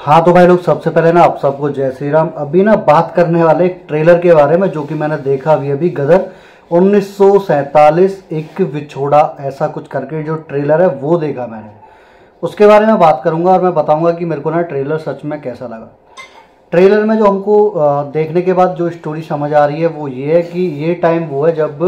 हाँ तो भाई लोग, सबसे पहले ना आप सबको जय श्री राम। अभी ना बात करने वाले एक ट्रेलर के बारे में जो कि मैंने देखा अभी गदर 1947 एक विछोड़ा ऐसा कुछ करके जो ट्रेलर है वो देखा मैंने। उसके बारे में बात करूंगा और मैं बताऊंगा कि मेरे को ना ट्रेलर सच में कैसा लगा। ट्रेलर में जो हमको देखने के बाद जो स्टोरी समझ आ रही है वो ये है कि ये टाइम वो है जब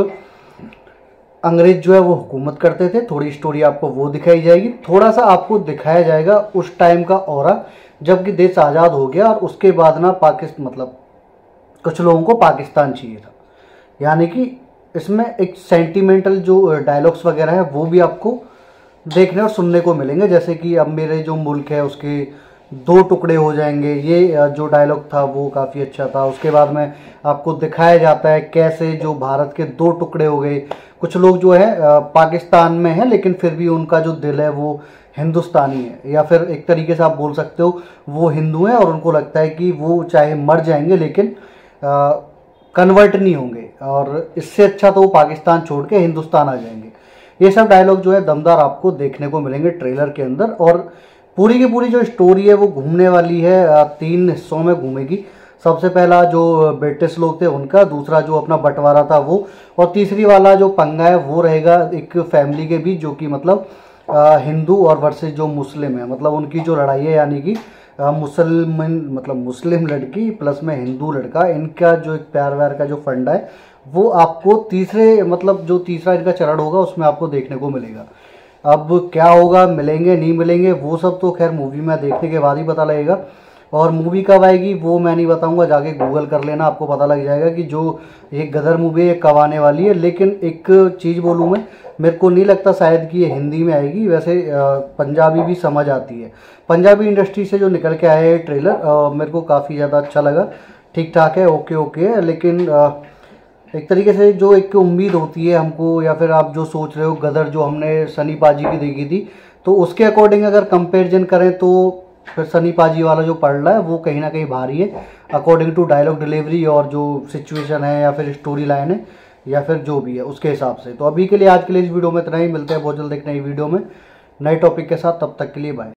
अंग्रेज जो है वो हुकूमत करते थे। थोड़ी स्टोरी आपको वो दिखाई जाएगी, थोड़ा सा आपको दिखाया जाएगा उस टाइम का ऑरा जबकि देश आज़ाद हो गया और उसके बाद ना पाकिस्तान मतलब कुछ लोगों को पाकिस्तान चाहिए था। यानी कि इसमें एक सेंटिमेंटल जो डायलॉग्स वगैरह है वो भी आपको देखने और सुनने को मिलेंगे। जैसे कि अब मेरे जो मुल्क है उसके दो टुकड़े हो जाएंगे, ये जो डायलॉग था वो काफ़ी अच्छा था। उसके बाद में आपको दिखाया जाता है कैसे जो भारत के दो टुकड़े हो गए। कुछ लोग जो है पाकिस्तान में है लेकिन फिर भी उनका जो दिल है वो हिंदुस्तानी है, या फिर एक तरीके से आप बोल सकते हो वो हिंदू हैं और उनको लगता है कि वो चाहे मर जाएंगे लेकिन कन्वर्ट नहीं होंगे और इससे अच्छा तो वो पाकिस्तान छोड़ के हिंदुस्तान आ जाएंगे। ये सब डायलॉग जो है दमदार आपको देखने को मिलेंगे ट्रेलर के अंदर। और पूरी की पूरी जो स्टोरी है वो घूमने वाली है, 3 हिस्सों में घूमेगी। सबसे पहला जो ब्रिटिश लोग थे उनका, दूसरा जो अपना बंटवारा था वो, और तीसरी वाला जो पंगा है वो रहेगा एक फैमिली के बीच जो कि मतलब हिंदू और वर्सेस जो मुस्लिम है, मतलब उनकी जो लड़ाई है। यानी कि मुस्लिम लड़की प्लस में हिंदू लड़का, इनका जो एक प्यार व्यार का जो फंडा है वो आपको जो तीसरा इनका चरण होगा उसमें आपको देखने को मिलेगा। अब क्या होगा, मिलेंगे नहीं मिलेंगे वो सब तो खैर मूवी में देखने के बाद ही पता लगेगा। और मूवी कब आएगी वो मैं नहीं बताऊंगा, जाके गूगल कर लेना, आपको पता लग जाएगा कि जो ये गदर मूवी है कब आने वाली है। लेकिन एक चीज़ बोलूँ मैं, मेरे को नहीं लगता शायद कि ये हिंदी में आएगी। वैसे पंजाबी भी समझ आती है। पंजाबी इंडस्ट्री से जो निकल के आया है ट्रेलर मेरे को काफ़ी ज़्यादा अच्छा लगा। ठीक ठाक है, ओके ओके है। लेकिन एक तरीके से जो एक उम्मीद होती है हमको, या फिर आप जो सोच रहे हो गदर जो हमने सनी पाजी की देखी थी, तो उसके अकॉर्डिंग अगर कंपेरिजन करें तो फिर सनी पाजी वाला जो पड़ रहा है वो कहीं ना कहीं भारी है अकॉर्डिंग टू डायलॉग डिलीवरी और जो सिचुएशन है या फिर स्टोरी लाइन है या फिर जो भी है उसके हिसाब से। तो अभी के लिए आज के लिए इस वीडियो में इतना ही। मिलते हैं बहुत जल्द एक नई वीडियो में नए टॉपिक के साथ। तब तक के लिए बाय।